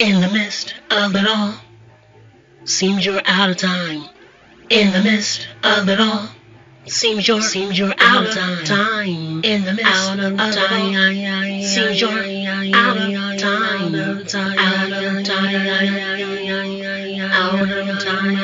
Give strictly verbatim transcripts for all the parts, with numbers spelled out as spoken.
In the midst of it all, seems you're out of time. In the midst of it all, seems you're seems you're out of time. time. In the midst out of, of time, it all, seems you're out of time. Out of time, out of time, out of time,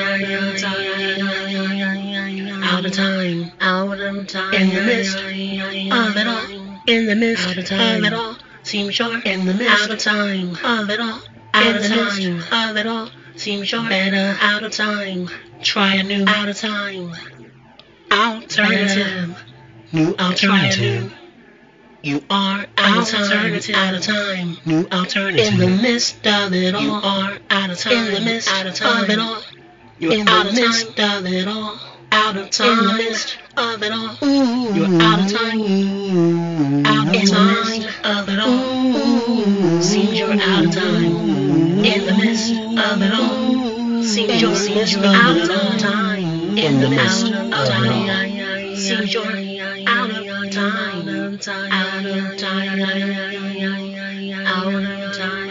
out of time, out of time. In the midst of it all, in the midst of it all, seems you're in the midst out of time of it all. Out of time of it all, seems you're better out of time. Try a new out of time alternative. New alternative. You are out of time. Out of time. New alternative. In the midst of it all. You are out of time. In the midst of it all. You're out of midst of it all. Out of time. In the midst of it all. You're out of time. Out of time of it all. Seems you're out of time. In the midst of it all, seems you're out of time. In the midst of it all, seems you're out of time. Out of time, out of time, out of time,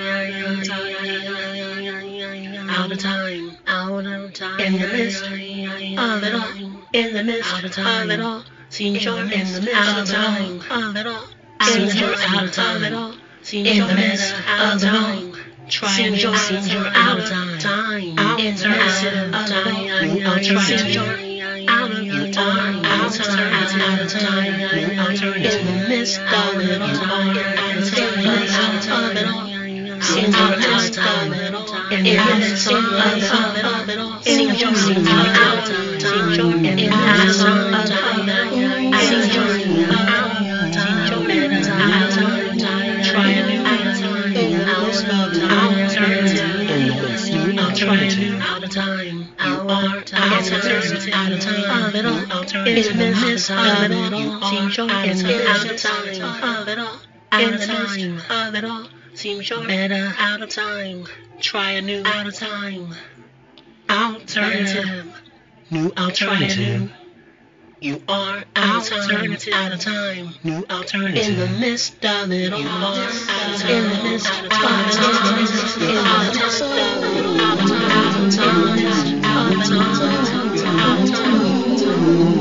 out of time, out of time. In the midst of it all, in the midst of it all, seems you're in the midst of time. Of it all, seems you're out of time. It all, seems in the midst of it all. Try seems you're, seems you're out of time, time. Out in the midst of time, you are seems you're out of your time, out of time, out of time, in the midst of it all, in the midst of it all, seems you're out of time, in the midst of it all, seems you're out of time, seems you're in the midst of it all, seems you're out of time, seems you're out of time, try a new out of time. Alternative, out of time, out of time, alternative, out of time, of it all, alternative, in the midst of it all, seems you're in the midst of time, of it all, in the midst of it all, seems you're better out of time, try a new out of time, alternative, new alternative. You are out of time, out of time, new alternative. In the midst of it all, in the midst of it all, in the midst of it all, out of time, out of time, out of time, out of time, out of time.